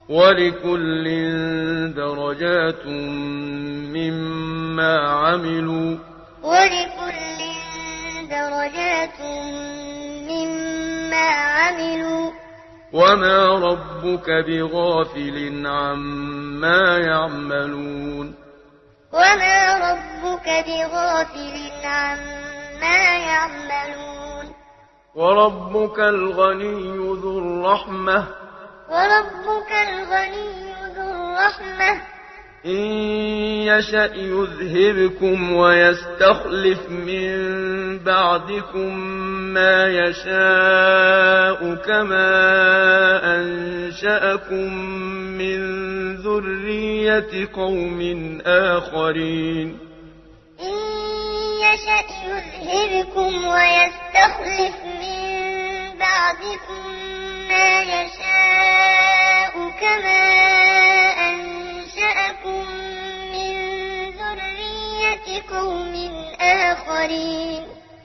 ولكل درجات مما عملوا ولكل درجات مما عملوا وما ربك بغافل عما يعملون وما ربك بغافل عما يعملون وربك الغني ذو الرحمة وربك الغني ذو الرحمة إن يشأ يذهبكم ويستخلف من بعدكم ما يشاء كما أنشأكم من ذرية قوم آخرين إن يشأ يذهبكم ويستخلف من بعدكم ما يشاء كما أنشأكم من ذرية قوم آخرين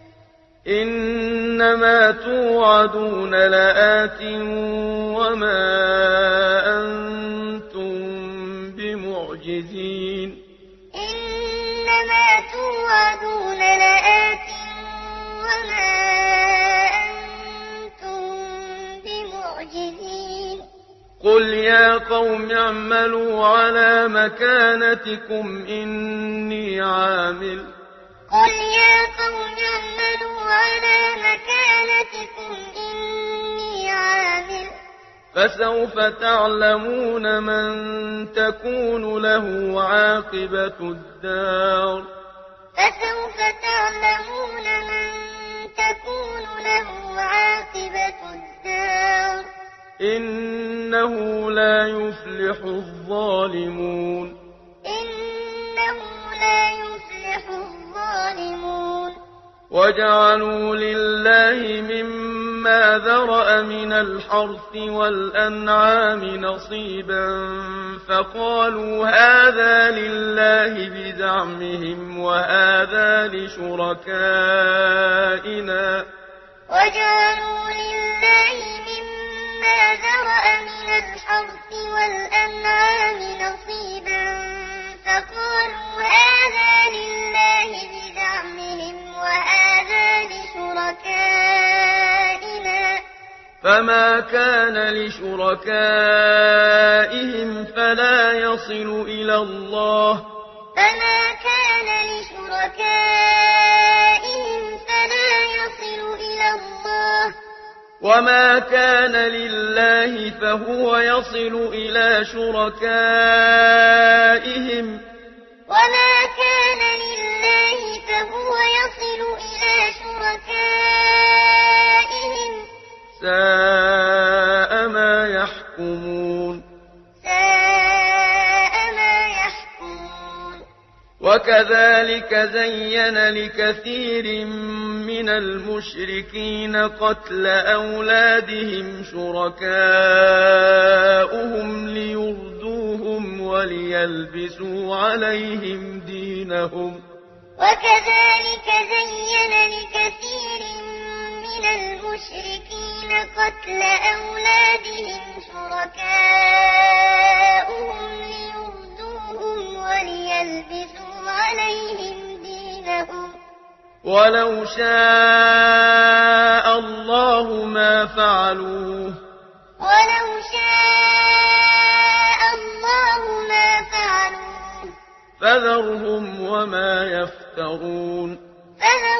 إنما توعدون لآت وما أنتم بمعجزين إنما توعدون لآت وما أنتم بمعجزين قل يا قوم اعملوا على مكانتكم إني عامل قل يا قوم اعملوا على مكانتكم إني عامل فسوف تعلمون من تكون له عاقبة الدار فسوف تعلمون من تكون له عاقبة الدار إنه لا يفلح الظالمون إنه لا يفلح الظالمون وجعلوا لله مما ذرأ من الحرث والأنعام نصيبا فقالوا هذا لله بزعمهم وهذا لشركائنا وجعلوا لله مما ذرأ من الحرث والأنعام نصيبا فقالوا هذا لله بزعمهم وهذا لشركائنا فما كان لشركائهم فلا يصل إلى الله فما كان لشركائهم فلا يصل إلى الله وما كان لله فهو يصل إلى شركائهم وما كان لله فهو يصل إلى شركائهم ساء ما يحكمون ساء ما يحكمون وكذلك زين لكثير من المشركين قتل أولادهم شركاؤهم ليردوهم وليلبسوا عليهم دينهم وكذلك زين لكثير من المشركين قتل أولادهم شركاؤهم ليردوهم وليلبسوا عليهم دينهم ولو شاء الله ما فعلوه ولو شاء الله ما فعلوه فذرهم وما يفترون فذرهم